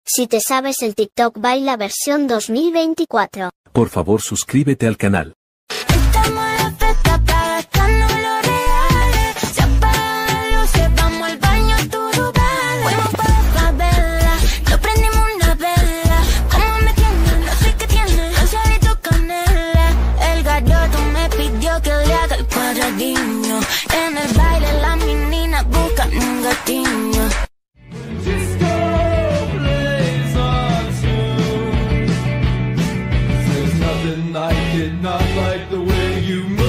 Si te sabes el TikTok Baila versión 2024. Por favor suscríbete al canal. Estamos en la fiesta para gastarnos los reales. Se apagan las luces, vamos al baño, todo vale. Fuimos para la favela, nos prendimos una vela. Como me tiene, no sé qué tiene, Angelito Canela. El galloto me pidió que le haga el cuadradinho. En el baile las meninas buscan un gatiño. Not like the way you move.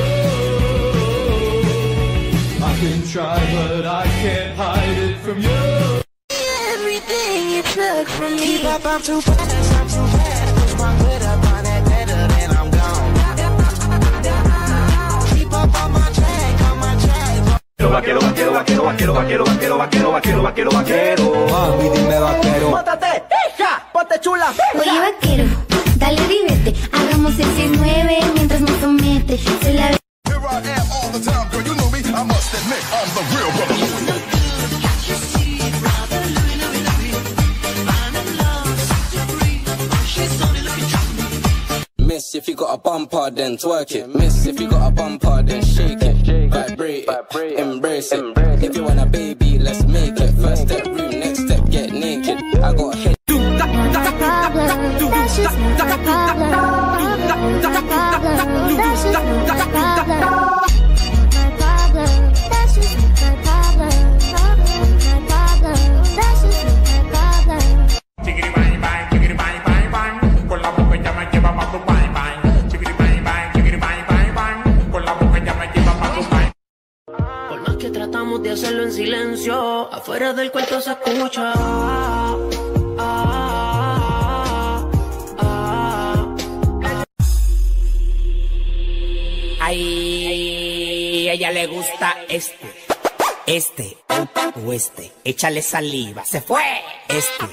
I can try, but I can't hide it from you. Everything you took from me. Keep up, I'm too fast, I'm too fast. Push my foot up on that better, then I'm gone. Keep up on my track, on my track. Vaquero, vaquero, vaquero, vaquero, vaquero, vaquero, vaquero, vaquero, vaquero, vaquero. Mami, dime vaquero. ¡Mótate! ¡Hija! ¡Ponte chula! Oye vaquero, dale ríbete, hagamos el 6-9 mientras me somete. Soy la Here I am all the time, girl, you know me, I must admit, I'm the real brother. Miss, if you got a bumper, then twerk it. Miss, if you got a bumper, then shake it. Vibrate it, embrace it. If you want a baby, let's make it. First step room, next step, get naked. I got a head. That's just my problem. That's just my problem. That's just my problem. That's just my problem. Chiquiri bang bang, chiquiri bang bang bang. Con la boca ya me lleva pa' tu bang bang. Chiquiri bang bang, chiquiri bang bang bang. Con la boca ya me lleva pa' tu bang. Por más que tratamos de hacerlo en silencio, afuera del cuarto se escucha. Ay, a ella le gusta este o este. Échale saliva, se fue. Este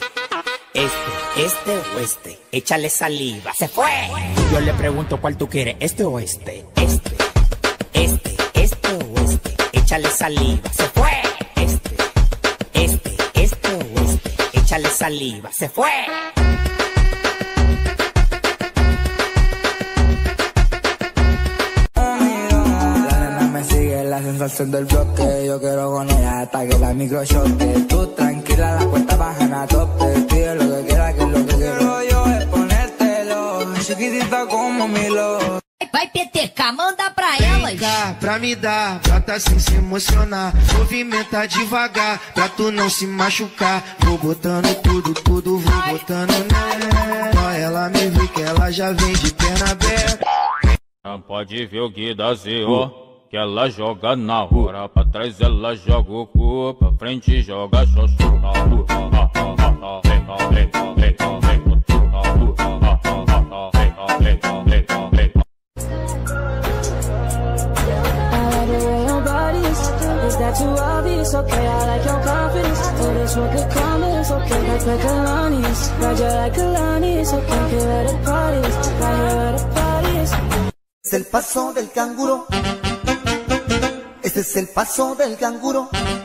o este. Échale saliva, se fue. Yo le pregunto cuál tú quieres, este o este. Este o este. Échale saliva, se fue. Este o este. Échale saliva, se fue. La sensación del bloque, yo quiero con ella hasta que la micro choque. Tú tranquila, la cuenta baja a tope. Pide lo que quiera, que es lo que quiero yo es ponértelo, chiquitita como Milo. Vai peteca, manda pra elas. Cá, pra me dar, bota sem se emocionar. Movimenta devagar, pra tu não se machucar. Vou botando tudo, vou botando nela. Só ela me vê que ela já vem de perna aberta. Não pode ver o Guidazinho, que ela joga na hora. Pra trás ela joga o cu, pra frente joga xoxô. Is that too obvious? Okay, I like your confidence. Oh, this one could come in, it's okay. Like Kalani's, ride you like Kalani's. Okay, que let it parties, ride you at the parties. Es el paso del canguro. Este es el paso del canguro.